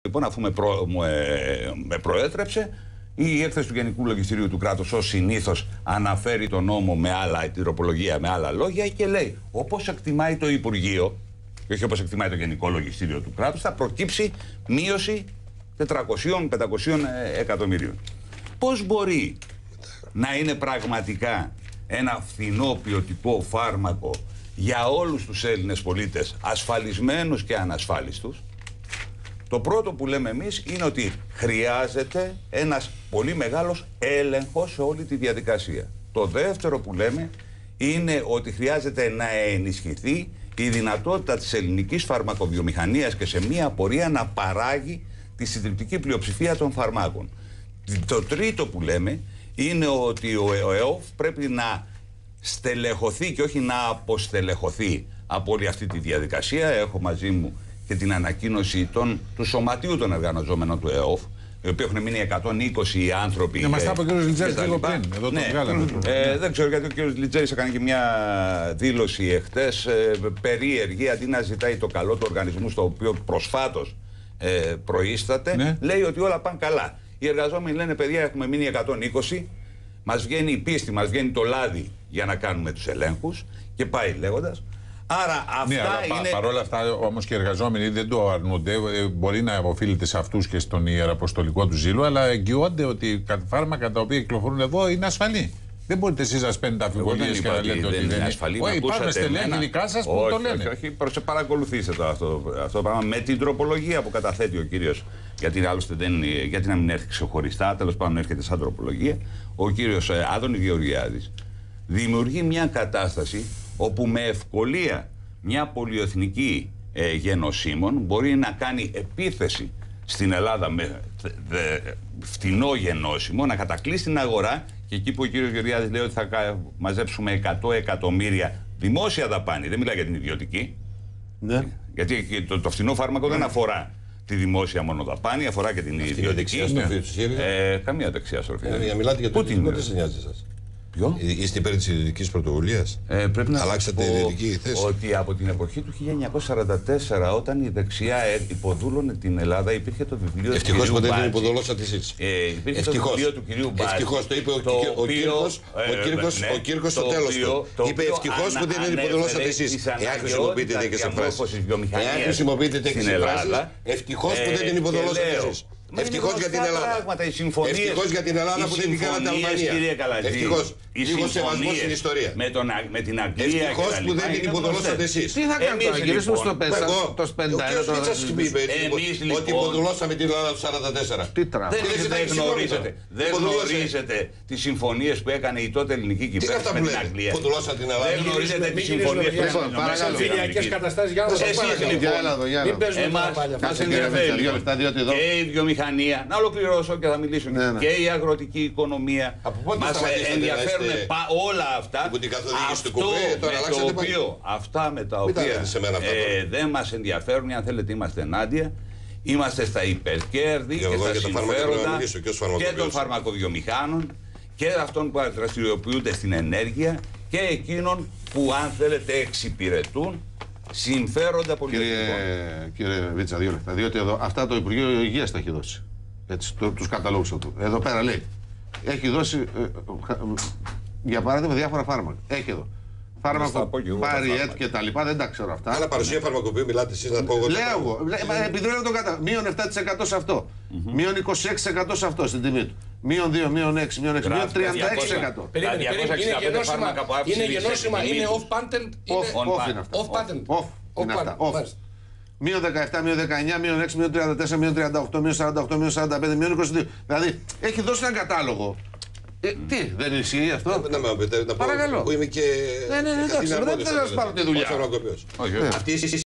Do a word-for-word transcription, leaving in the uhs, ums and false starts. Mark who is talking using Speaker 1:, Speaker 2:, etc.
Speaker 1: Λοιπόν, αφού με, προ, μου, ε, με προέτρεψε, η έκθεση του Γενικού Λογιστηρίου του κράτους ως συνήθως αναφέρει τον νόμο με άλλα, την τροπολογία με άλλα λόγια και λέει όπως εκτιμάει το Υπουργείο και όχι όπως εκτιμάει το Γενικό Λογιστήριο του κράτους, θα προκύψει μείωση τετρακοσίων με πεντακοσίων εκατομμυρίων. Πώς μπορεί να είναι πραγματικά ένα φθηνό ποιοτικό φάρμακο για όλους τους Έλληνες πολίτες, ασφαλισμένους και ανασφάλιστους? Το πρώτο που λέμε εμείς είναι ότι χρειάζεται ένας πολύ μεγάλος έλεγχος σε όλη τη διαδικασία. Το δεύτερο που λέμε είναι ότι χρειάζεται να ενισχυθεί η δυνατότητα της ελληνικής φαρμακοβιομηχανίας και σε μία πορεία να παράγει τη συντριπτική πλειοψηφία των φαρμάκων. Το τρίτο που λέμε είναι ότι ο ΕΟΦ πρέπει να στελεχωθεί και όχι να αποστελεχωθεί από όλη αυτή τη διαδικασία. Έχω μαζί μου και την ανακοίνωση των, του Σωματείου των Εργαζομένων του ΕΟΦ, οι οποίοι έχουν μείνει εκατόν είκοσι άνθρωποι.
Speaker 2: Ναι, μας τα είπε ο κ. Λιτζέρης λίγο πριν. Εδώ
Speaker 1: ναι.
Speaker 2: το βγάλαμε.
Speaker 1: Ε, δεν ξέρω γιατί ο κ. Λιτζέρης έκανε και μια δήλωση εχθές ε, περίεργη, αντί να ζητάει το καλό του οργανισμού στο οποίο προσφάτως ε, προείσταται, ναι. λέει ότι όλα πάνε καλά. Οι εργαζόμενοι λένε παιδιά έχουμε μείνει εκατόν είκοσι, μας βγαίνει η πίστη, μας βγαίνει το λάδι για να κάνουμε τους ελέγχους και πάει λέγοντας. Άρα αυτά
Speaker 2: ναι, αλλά
Speaker 1: είναι...
Speaker 2: Πα, παρόλα αυτά όμως και οι εργαζόμενοι δεν το αρνούνται. Μπορεί να οφείλεται σε αυτούς και στον ιεραποστολικό του ζήλο, αλλά εγγυώνται ότι τα φάρμακα τα οποία κυκλοφορούν εδώ είναι ασφαλή. Δεν μπορείτε εσείς να σπαίνετε αμφιβολίες και να λέτε ότι δεν είναι
Speaker 1: ασφαλή.
Speaker 2: Όχι, υπάρχουν στελέχη δικά σας που
Speaker 1: όχι,
Speaker 2: το λένε.
Speaker 1: Όχι, όχι, όχι, παρακολουθήστε το αυτό, αυτό το πράγμα με την τροπολογία που καταθέτει ο κύριος. Γιατί άλλωστε δεν, γιατί να μην έρθει ξεχωριστά, τέλος πάντων έρχεται σαν τροπολογία. Ο κύριος Άδωνης Γεωργιάδης δημιουργεί μια κατάσταση όπου με ευκολία μια πολυεθνική ε, γενοσύμων μπορεί να κάνει επίθεση στην Ελλάδα με δε, φτηνό γενώσιμο, να κατακλείσει την αγορά και εκεί που ο κύριος Γεωργιάδης λέει ότι θα μαζέψουμε εκατό εκατομμύρια δημόσια δαπάνη, δεν μιλάει για την ιδιωτική. Ναι. Γιατί το, το φτηνό φάρμακο ναι. δεν αφορά τη δημόσια μόνο δαπάνη, αφορά και την ιδιωτική.
Speaker 3: Ναι.
Speaker 1: Ε, καμία δεξιά στροφή.
Speaker 3: Ε, μιλάτε για το ιδιωτικό, δεν σε νοιάζει σας.
Speaker 1: Ποιο?
Speaker 3: Είστε υπέρ της ιδιωτικής πρωτοβουλίας?
Speaker 1: Ε, πρέπει να
Speaker 3: αλλάξατε ιδιωτική θέση.
Speaker 1: Ότι από την εποχή του χίλια εννιακόσια σαράντα τέσσερα, όταν η δεξιά υποδούλωνε την Ελλάδα, υπήρχε το βιβλίο
Speaker 3: Ευτυχώς
Speaker 1: του κυρίου
Speaker 3: ποτέ
Speaker 1: Μπάτση.
Speaker 3: δεν υποδολώσατε εσείς.
Speaker 1: Ε, υπήρχε
Speaker 3: Ευτυχώς.
Speaker 1: το βιβλίο του κυρίου Μπάτση.
Speaker 3: Ευτυχώς το είπε ο, το ο, Κύρκος, ο Κύρκος, ο Κύρκος στο τέλος του. Είπε ευτυχώς που δεν υποδολώσατε εσείς. Εάν χρησιμοποιείτε τέτοιες εκφράσεις. Εάν χρησιμοποιείτε τέτοιες εκφράσεις, ευτυχώς που δεν την υποδολώσατε εσείς. Ευτυχώς για την Ελλάδα. Ευτυχώς για την Ελλάδα που δεν την κάνατε Αλβανία. Ευτυχώς. Λίγο σεβασμό στην ιστορία.
Speaker 1: Με, τον, με την Αγγλία.
Speaker 3: Ευτυχώς που δεν την υποδολώσατε εσείς.
Speaker 4: Τι θα κάνουμε τώρα, γυρίσουμε στο πεντάριο.
Speaker 3: Ο κ. Μητσάς είπε ότι υποδολώσαμε την Ελλάδα του σαράντα τέσσερα.
Speaker 4: Τι τράβο.
Speaker 1: Δεν γνωρίζετε τις συμφωνίες που έκανε η τότε ελληνική κυβέρνηση με την Αγγλία.
Speaker 3: Υποδολώσατε την Ελλάδα.
Speaker 1: Δεν γνωρίζετε τις συμφωνίες που έκανε
Speaker 4: Παρακαλώ.
Speaker 1: φιλιακές καταστάσεις. Για να σας πω.
Speaker 4: Μην παίζουμε τα πάλια.
Speaker 1: Μας ενδιαφέρει και η βιομηχανία. Να ολοκληρώσω και θα μιλήσω. Και η αγροτική οικονομία. Μας ενδιαφέρουν όλα αυτά. Αυτό με το οποίο, αυτά με τα οποία ε, δεν μας ενδιαφέρουν, αν θέλετε είμαστε ενάντια, είμαστε στα υπερκέρδη και στα συμφέροντα και των φαρμακοβιομηχάνων και αυτών που δραστηριοποιούνται στην ενέργεια και εκείνων που αν θέλετε εξυπηρετούν συμφέροντα πολιτικών.
Speaker 4: Κύριε, κύριε Βίτσα, δύο λεπτά. Διότι εδώ αυτά το Υπουργείο Υγείας τα έχει δώσει. Έτσι, το, τους καταλόγους του. Εδώ πέρα λέει. Έχει δώσει, ε, ε, για παράδειγμα, διάφορα φάρμακα. Έχει εδώ. Φάρμακο, Παριέτ και τα λοιπά, δεν τα ξέρω αυτά.
Speaker 3: Αλλά παρουσία φαρμακοποιού μιλάτε εσείς να πω εγώ.
Speaker 4: Λέω εγώ. Επειδή δεν το κατά. Μείον επτά τοις εκατό σε αυτό. Μείον είκοσι έξι τοις εκατό σε αυτό στην τιμή του. Μείον δύο, μείον έξι, μείον έξι, μείον τριάντα έξι τοις εκατό.
Speaker 5: Είναι γενώσιμα, είναι off-patent.
Speaker 4: Off-patent. Off. Μείον δεκαεπτά, μείον δεκαεννιά, μείον έξι, μείον τριάντα τέσσερα, μείον τριάντα οκτώ, μείον σαράντα οκτώ, μείον σαράντα πέντε, μείον είκοσι δύο. Δηλαδή έχει δώσει έναν κατάλογο. Ε, τι, δεν ισχύει αυτό?
Speaker 3: Να με πείτε, να πω που είμαι και...
Speaker 4: Ναι, ναι, εντάξει, δεν θα σας πάρω τη δουλειά.
Speaker 3: Όχι, όχι.